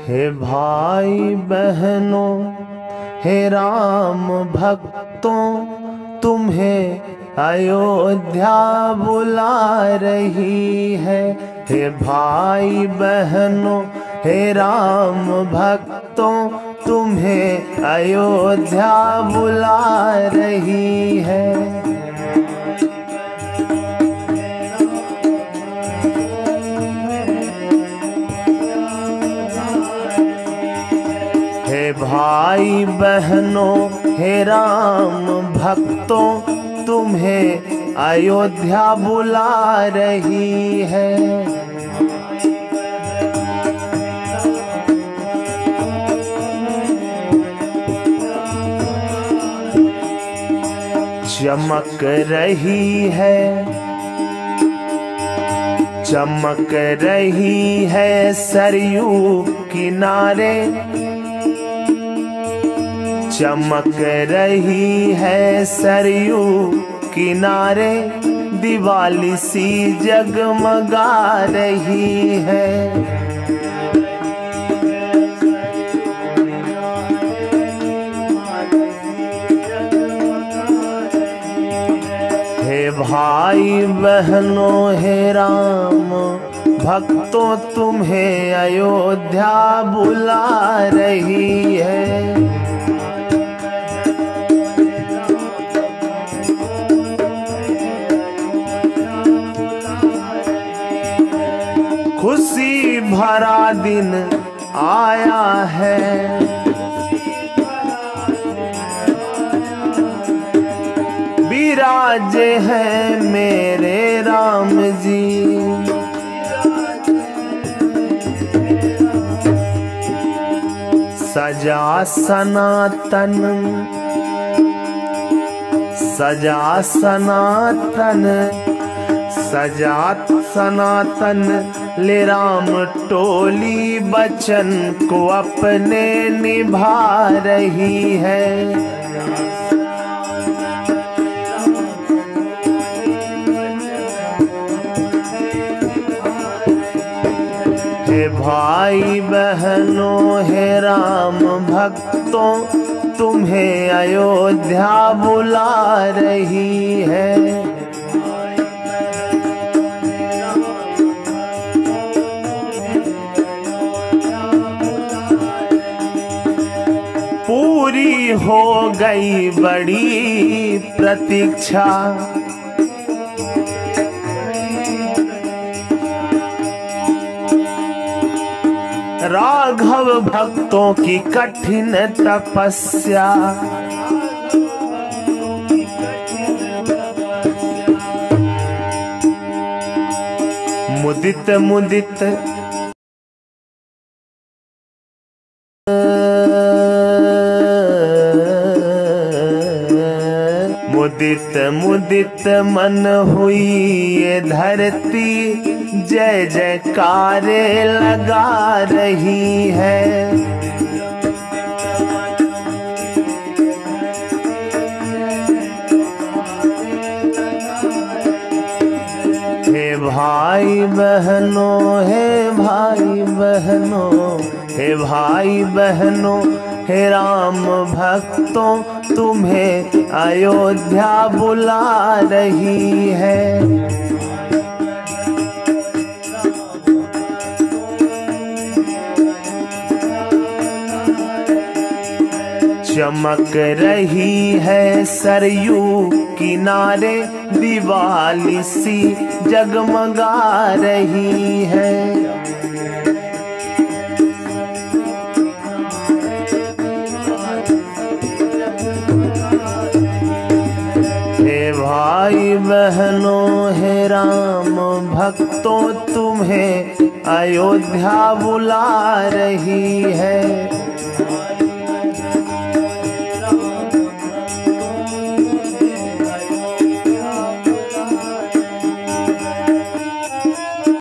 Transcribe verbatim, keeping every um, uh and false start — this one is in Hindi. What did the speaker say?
हे भाई बहनों, हे राम भक्तों, तुम्हें अयोध्या बुला रही है। हे भाई बहनों, हे राम भक्तों, तुम्हें अयोध्या बुला रही है। हे भाई बहनों, हे राम भक्तों, तुम्हें अयोध्या बुला रही है। चमक रही है, चमक रही है सरयू किनारे, चमक रही है सरयू किनारे, दिवाली सी जगमगा रही है। हे भाई बहनों, हे राम भक्तों, तुम्हें अयोध्या बुला रही है। खुशी भरा दिन आया है, विराजे हैं मेरे राम जी। सजा सनातन, सजा सनातन, सजा सनातन, ले राम टोली बचन को अपने निभा रही है। हे भाई बहनों, हे राम भक्तों, तुम्हें अयोध्या बुला रही है। पूरी हो गई बड़ी प्रतीक्षा, राघव भक्तों की कठिन तपस्या, मुदित मुदित मुदित मुदित मन हुई ये धरती, जय जयकारे लगा रही है। हे भाई बहनों, हे भाई बहनों, हे भाई बहनों, हे राम भक्तों, तुम्हें अयोध्या बुला रही है। चमक रही है सरयू किनारे, दिवाली सी जगमगा रही है। हे भाई बहनों, हे राम भक्तों, तुम्हें अयोध्या बुला रही